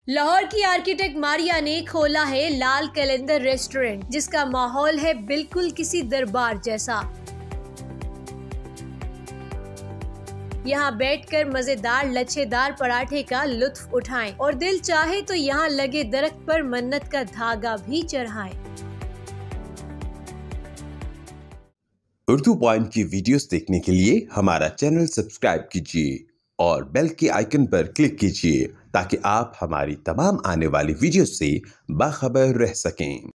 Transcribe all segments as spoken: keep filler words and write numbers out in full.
लाहौर की आर्किटेक्ट मारिया ने खोला है लाल कैलेंडर रेस्टोरेंट, जिसका माहौल है बिल्कुल किसी दरबार जैसा। यहाँ बैठकर मजेदार लच्छेदार पराठे का लुत्फ उठाएं और दिल चाहे तो यहाँ लगे दरख्त पर मन्नत का धागा भी चढ़ाएं। उर्दू पॉइंट की वीडियोस देखने के लिए हमारा चैनल सब्सक्राइब कीजिए और बेल के आइकन पर क्लिक कीजिए ताकि आप हमारी तमाम आने वाली वीडियोस से बाखबर रह सकें।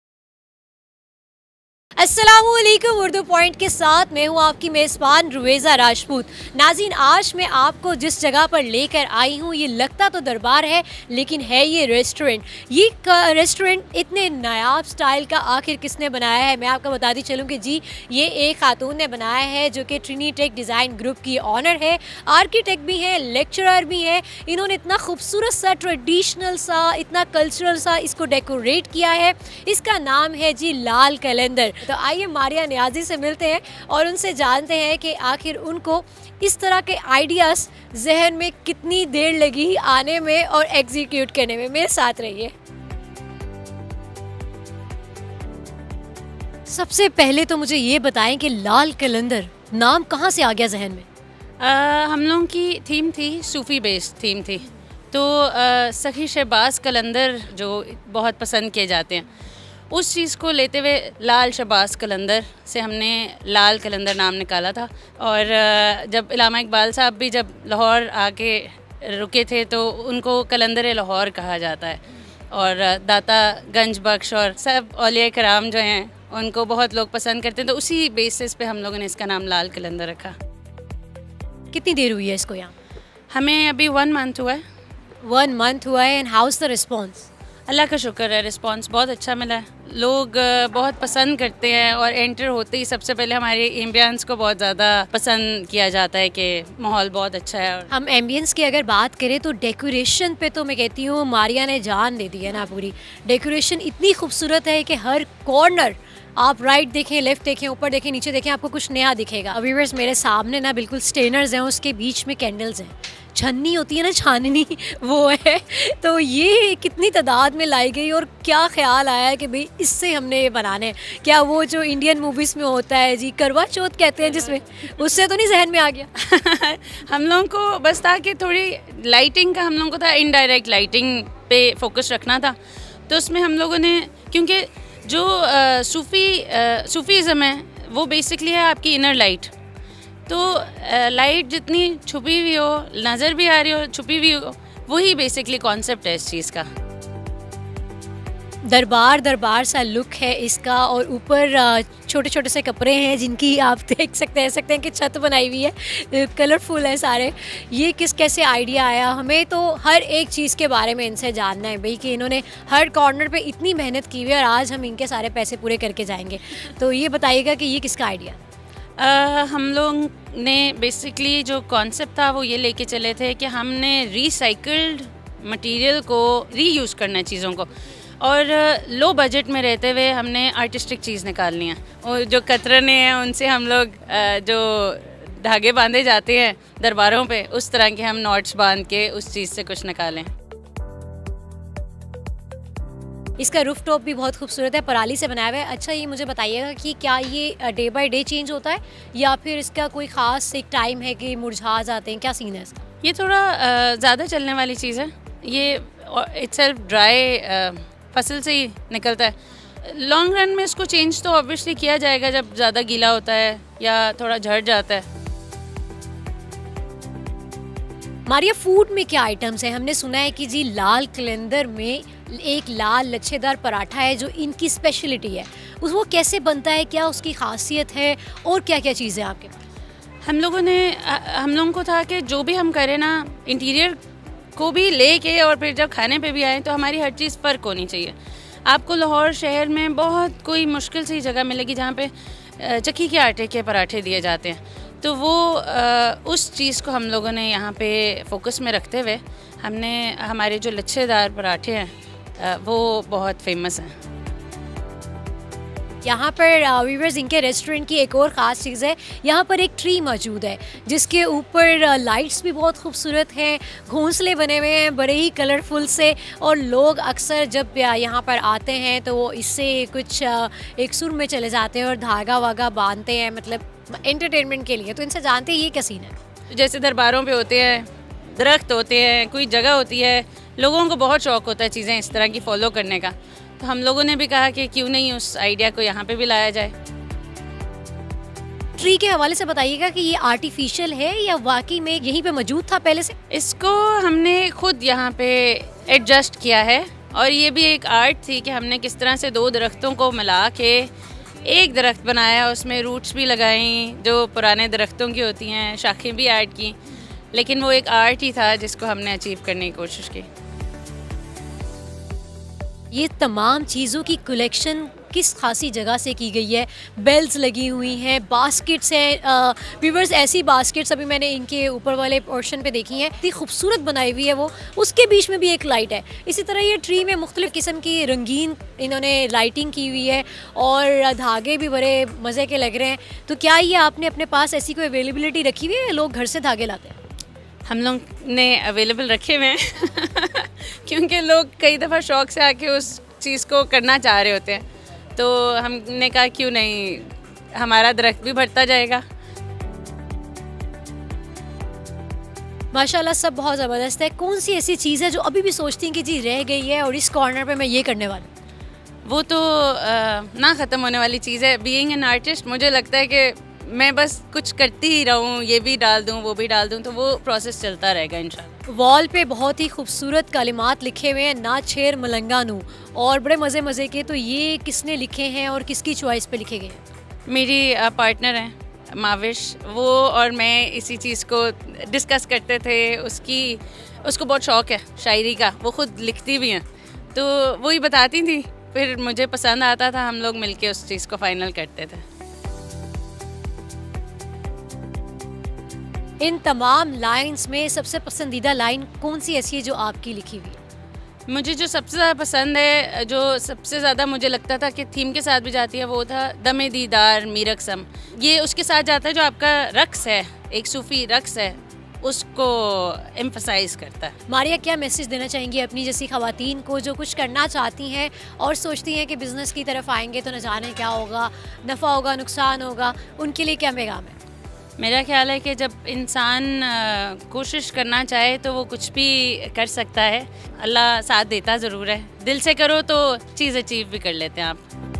अस्सलामुअलैकुम। उर्दू पॉइंट के साथ मैं हूँ आपकी मेज़बान रुवेज़ा राजपूत। नाज़रीन, आज मैं आपको जिस जगह पर लेकर आई हूँ, ये लगता तो दरबार है लेकिन है ये रेस्टोरेंट। ये रेस्टोरेंट इतने नायाब स्टाइल का आखिर किसने बनाया है, मैं आपको बताती चलूँ कि जी ये एक खातून ने बनाया है जो कि ट्रिनिटेक डिज़ाइन ग्रुप की ऑनर है, आर्किटेक्ट भी है, लेक्चरर भी है। इन्होंने इतना खूबसूरत सा ट्रेडिशनल सा इतना कल्चरल सा इसको डेकोरेट किया है। इसका नाम है जी लाल कैलेंडर। तो आइए मारिया नियाजी से मिलते हैं और उनसे जानते हैं कि आखिर उनको इस तरह के आइडियाज़ जहन में कितनी देर लगी आने में और एग्जीक्यूट करने में। मेरे साथ रहिए। सबसे पहले तो मुझे ये बताएं कि लाल कैलेंडर नाम कहाँ से आ गया जहन में? आ, हम लोगों की थीम थी, सूफ़ी बेस्ड थीम थी। तो आ, सखी शहबाज कलंदर जो बहुत पसंद किए जाते हैं, उस चीज़ को लेते हुए लाल शहबाज कलंदर से हमने लाल कलंदर नाम निकाला था। और जब इलामा इकबाल साहब भी जब लाहौर आके रुके थे तो उनको कलंदर लाहौर कहा जाता है। और दाता गंज बख्श और सब औलिया कराम जो हैं उनको बहुत लोग पसंद करते हैं, तो उसी बेसिस पे हम लोगों ने इसका नाम लाल कलंदर रखा। कितनी देर हुई है इसको यहाँ? हमें अभी वन मंथ हुआ है। वन मंथ हुआ है। And how's the response? अल्लाह का शुक्र है, रिस्पांस बहुत अच्छा मिला है। लोग बहुत पसंद करते हैं और एंटर होते ही सबसे पहले हमारे एम्बियंस को बहुत ज़्यादा पसंद किया जाता है कि माहौल बहुत अच्छा है। और हम एम्बियंस की अगर बात करें तो डेकोरेशन पे तो मैं कहती हूँ मारिया ने जान दे दी है ना। पूरी डेकोरेशन इतनी खूबसूरत है कि हर कॉर्नर आप राइट देखें, लेफ्ट देखें, ऊपर देखें, नीचे देखें, आपको कुछ नया दिखेगा। अभी बस मेरे सामने ना बिल्कुल स्टेनर्स हैं, उसके बीच में कैंडल्स हैं, छन्नी होती है ना, छाननी, वो है। तो ये कितनी तादाद में लाई गई और क्या ख्याल आया कि भाई इससे हमने ये बनाने हैं? क्या वो जो इंडियन मूवीज़ में होता है जी करवा चौथ कहते हैं जिसमें, उससे तो नहीं जहन में आ गया? हम लोगों को बस था कि थोड़ी लाइटिंग का हम लोगों को था, इनडायरेक्ट लाइटिंग पे फोकस रखना था। तो उसमें हम लोगों ने, क्योंकि जो सूफ़ी सूफ़ीज़म है वो बेसिकली है आपकी इनर लाइट। तो लाइट जितनी छुपी हुई हो, नज़र भी आ रही हो, छुपी हुई हो, वही बेसिकली कॉन्सेप्ट है इस चीज़ का। दरबार दरबार सा लुक है इसका और ऊपर छोटे छोटे से कपड़े हैं जिनकी आप देख सकते हैं सकते हैं कि छत बनाई हुई है, कलरफुल है सारे। ये किस कैसे आइडिया आया? हमें तो हर एक चीज़ के बारे में इनसे जानना है भाई कि इन्होंने हर कॉर्नर पे इतनी मेहनत की हुई है और आज हम इनके सारे पैसे पूरे करके जाएंगे। तो ये बताइएगा कि ये किसका आइडिया? Uh, हम लोग ने बेसिकली जो कॉन्सेप्ट था वो ये लेके चले थे कि हमने रिसाइकल्ड मटेरियल को रीयूज़ करना है चीज़ों को, और लो uh, बजट में रहते हुए हमने आर्टिस्टिक चीज़ निकालनी है। और जो कतरने हैं उनसे हम लोग uh, जो धागे बांधे जाते हैं दरबारों पे, उस तरह के हम नॉट्स बांध के उस चीज़ से कुछ निकालें। इसका रूफ टॉप भी बहुत खूबसूरत है, पराली से बनाया हुआ है। अच्छा, ये मुझे बताइएगा कि क्या ये डे बाय डे चेंज होता है या फिर इसका कोई ख़ास एक टाइम है कि मुरझा जाते हैं? क्या सीन है इसका? ये थोड़ा ज़्यादा चलने वाली चीज़ है। ये इट्सेल्फ ड्राई फसल से ही निकलता है। लॉन्ग रन में इसको चेंज तो ऑब्वियसली किया जाएगा जब ज़्यादा गीला होता है या थोड़ा झड़ जाता है। मारिया, फूड में क्या आइटम्स हैं? हमने सुना है कि जी लाल कैलेंडर में एक लाल लच्छेदार पराठा है जो इनकी स्पेशलिटी है। उस वो कैसे बनता है, क्या उसकी खासियत है और क्या क्या चीज़ें आपके पास? हम लोगों ने हम लोगों को था कि जो भी हम करें ना, इंटीरियर को भी लेके और फिर जब खाने पे भी आए तो हमारी हर चीज़ फ़र्क होनी चाहिए। आपको लाहौर शहर में बहुत कोई मुश्किल सी जगह मिलेगी जहाँ पे चक्की के आटे के पराठे दिए जाते हैं, तो वो उस चीज़ को हम लोगों ने यहाँ पे फोकस में रखते हुए हमने हमारे जो लच्छेदार पराठे हैं वो बहुत फेमस हैं। यहाँ पर व्यूअर्स इनके रेस्टोरेंट की एक और ख़ास चीज़ है, यहाँ पर एक ट्री मौजूद है जिसके ऊपर लाइट्स भी बहुत खूबसूरत हैं, घोंसले बने हुए हैं बड़े ही कलरफुल से, और लोग अक्सर जब यहाँ पर आते हैं तो वो इससे कुछ एक सुर में चले जाते हैं और धागा वागा बांधते हैं, मतलब एंटरटेनमेंट के लिए। तो इनसे जानते हैं ये क्या सीन है। जैसे दरबारों पे होते हैं, दरख्त होते हैं, कोई जगह होती है, लोगों को बहुत शौक़ होता है चीज़ें इस तरह की फ़ॉलो करने का, तो हम लोगों ने भी कहा कि क्यों नहीं उस आइडिया को यहाँ पे भी लाया जाए। ट्री के हवाले से बताइएगा कि ये आर्टिफिशियल है या वाकई में यहीं पे मौजूद था पहले से? इसको हमने खुद यहाँ पे एडजस्ट किया है, और ये भी एक आर्ट थी कि हमने किस तरह से दो दरख्तों को मिला के एक दरख्त बनाया, उसमें रूट्स भी लगाई जो पुराने दरख्तों की होती हैं, शाखें भी ऐड की, लेकिन वो एक आर्ट ही था जिसको हमने अचीव करने की कोशिश की। ये तमाम चीज़ों की कलेक्शन किस खासी जगह से की गई है? बेल्स लगी हुई हैं, बास्केट्स हैं, व्यूअर्स ऐसी बास्केट्स अभी मैंने इनके ऊपर वाले पोर्शन पे देखी हैं, इतनी खूबसूरत बनाई हुई है वो, उसके बीच में भी एक लाइट है। इसी तरह ये ट्री में मुख्तलिफ़ किस्म की रंगीन इन्होंने लाइटिंग की हुई है और धागे भी बड़े मज़े के लग रहे हैं। तो क्या ये आपने अपने पास ऐसी कोई अवेलेबिलिटी रखी हुई है या लोग घर से धागे लाते हैं? हम लोग ने अवेलेबल रखे हुए हैं क्योंकि लोग कई दफ़ा शौक़ से आके उस चीज़ को करना चाह रहे होते हैं, तो हमने कहा क्यों नहीं, हमारा दरख्त भी बढ़ता जाएगा। माशाल्लाह सब बहुत ज़बरदस्त है। कौन सी ऐसी चीज़ है जो अभी भी सोचती हैं कि जी रह गई है और इस कॉर्नर पे मैं ये करने वाली? वो तो आ, ना ख़त्म होने वाली चीज़ है। बीइंग एन आर्टिस्ट मुझे लगता है कि मैं बस कुछ करती ही रहूँ, ये भी डाल दूँ वो भी डाल दूँ, तो वो प्रोसेस चलता रहेगा इंशाल्लाह। वॉल पे बहुत ही खूबसूरत कलिमात लिखे हुए हैं, ना छेर मलंगा नू, और बड़े मज़े मज़े के। तो ये किसने लिखे हैं और किसकी चॉइस पे लिखे गए हैं? मेरी पार्टनर हैं माविश, वो और मैं इसी चीज़ को डिस्कस करते थे। उसकी उसको बहुत शौक़ है शायरी का, वो ख़ुद लिखती भी हैं, तो वही बताती थी, फिर मुझे पसंद आता था, हम लोग मिलके उस चीज़ को फ़ाइनल करते थे। इन तमाम लाइंस में सबसे पसंदीदा लाइन कौन सी ऐसी है जो आपकी लिखी हुई है? मुझे जो सबसे ज़्यादा पसंद है, जो सबसे ज़्यादा मुझे लगता था कि थीम के साथ भी जाती है, वो था दमे दीदार मीरकसम। ये उसके साथ जाता है जो आपका रक्स है, एक सूफ़ी रक्स है, उसको एम्फसाइज़ करता है। मारिया, क्या मैसेज देना चाहेंगी अपनी जैसी ख़वातीन को जो कुछ करना चाहती हैं और सोचती हैं कि बिज़नेस की तरफ आएंगे तो न जाने क्या होगा, नफ़ा होगा नुकसान होगा, उनके लिए क्या पैगाम है? मेरा ख्याल है कि जब इंसान कोशिश करना चाहे तो वो कुछ भी कर सकता है। अल्लाह साथ देता ज़रूर है। दिल से करो तो चीज़ अचीव भी कर लेते हैं आप।